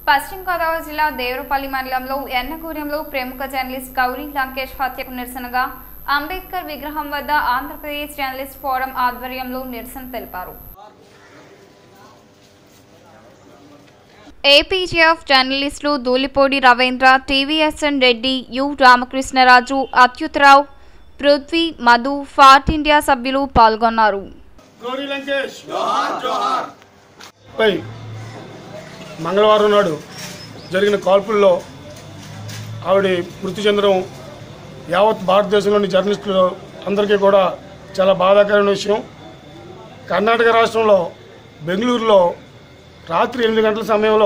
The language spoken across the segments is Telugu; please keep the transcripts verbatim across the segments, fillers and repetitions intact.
పశ్చిమ గోదావరి జిల్లా దేవరపల్లి మండలంలో ఎన్నగూడెంలో ప్రముఖ జర్నలిస్ట్ గౌరీ లంకేష్ హత్యకు నిరసనగా అంబేద్కర్ విగ్రహం వద్ద ఆంధ్రప్రదేశ్ జర్నలిస్ట్ ఫోరం ఆధ్వర్యంలో నిరసన తెలిపారు. ఏపీజేఎఫ్ జర్నలిస్టులు ధూళిపూడి రవీంద్ర, టీవీఎస్ఎన్ రెడ్డి, యు రామకృష్ణరాజు, అచ్యుతరావు, పృథ్వీ, మధు, ఫార్ట్ ఇండియా సభ్యులు పాల్గొన్నారు. గౌరీ లంకేష్ జోహార్ జోహార్ పై మంగళవారం నాడు జరిగిన కాల్పుల్లో ఆవిడ మృతి చెందడం యావత్ భారతదేశంలోని జర్నలిస్టులు అందరికీ కూడా చాలా బాధాకరమైన విషయం. కర్ణాటక రాష్ట్రంలో బెంగళూరులో రాత్రి ఎనిమిది గంటల సమయంలో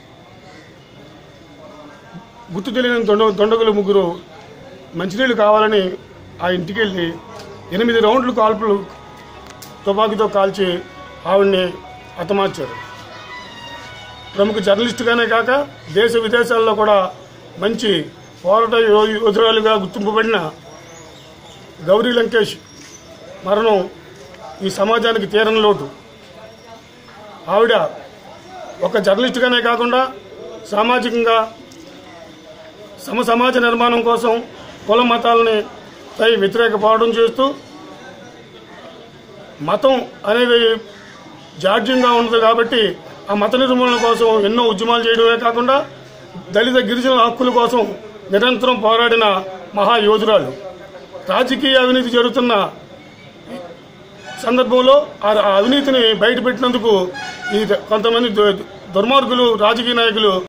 గుర్తు తెలియని దొండ దొండగులు ముగ్గురు మంచినీళ్ళు కావాలని ఆ ఇంటికి వెళ్ళి ఎనిమిది రౌండ్లు కాల్పులు తుపాకీతో కాల్చి ఆవిడ్ని హతమార్చారు. ప్రముఖ జర్నలిస్టుగానే కాక దేశ విదేశాల్లో కూడా మంచి పోరాట యోధురాలుగా గుర్తింపబడిన గౌరీ లంకేష్ మరణం ఈ సమాజానికి తీరని లోటు. ఆవిడ ఒక జర్నలిస్టుగానే కాకుండా సామాజికంగా సమ సమాజ నిర్మాణం కోసం కుల మతాలని పై వ్యతిరేక పోరాటం చేస్తూ మతం అనేది జాడ్యంగా ఉండదు కాబట్టి ఆ మత నిర్మూలన కోసం ఎన్నో ఉద్యమాలు చేయడమే కాకుండా దళిత గిరిజన హక్కుల కోసం నిరంతరం పోరాడిన మహాయోధురాలు. రాజకీయ అవినీతి జరుగుతున్న సందర్భంలో ఆ అవినీతిని బయటపెట్టినందుకు ఈ కొంతమంది దుర్మార్గులు రాజకీయ నాయకులు